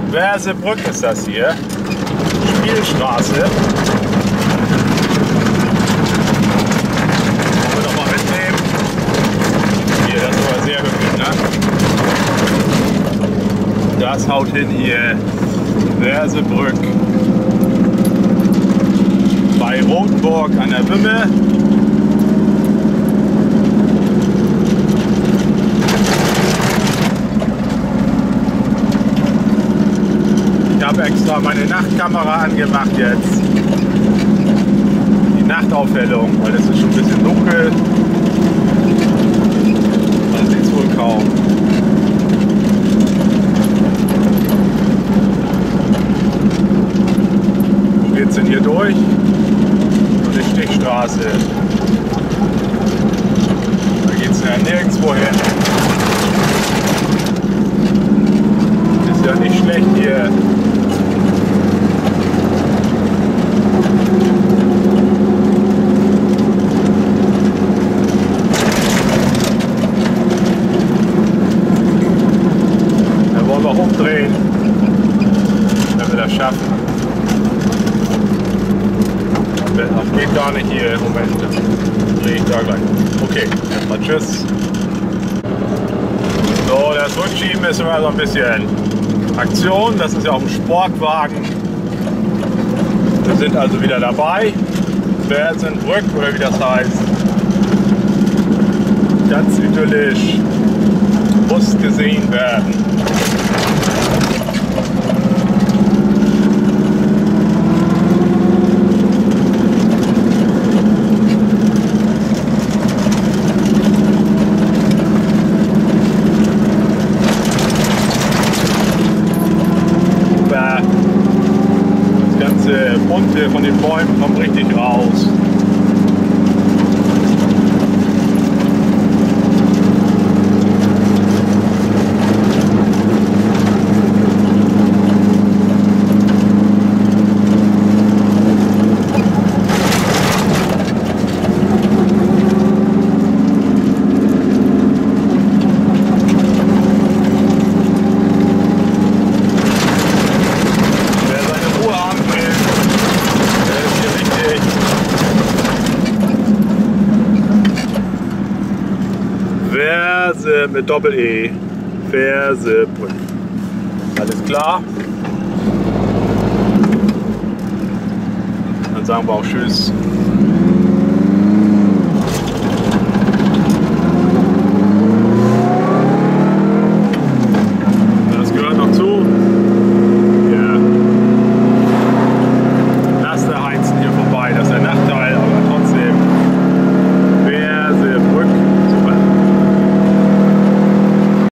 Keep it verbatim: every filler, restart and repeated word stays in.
Versebrück ist das hier. Spielstraße. Wollen wir doch mal mitnehmen. Hier, das war sehr hübsch, ne? Das haut hin hier. Versebrück. Bei Rotenburg an der Wümme. Ich habe extra meine Nachtkamera angemacht jetzt. Die Nachtaufhellung, weil es ist schon ein bisschen dunkel. Man sieht es wohl kaum. Wo geht's denn hier durch? So eine Stichstraße. Da geht's ja nirgendwo hin. Ist ja nicht schlecht hier. Umdrehen, wenn wir das schaffen. Das geht gar nicht hier im Moment. Drehe ich da gleich. Okay, erstmal tschüss. So, das Rückschieben ist immer so ein bisschen Aktion. Das ist ja auch ein Sportwagen. Wir sind also wieder dabei. Versebrück oder wie das heißt. Ganz idyllisch. Muss gesehen werden. Das ganze Bunte von den Bäumen kommt richtig raus. Verse mit Doppel-E. Versebrück. Alles klar? Dann sagen wir auch Tschüss.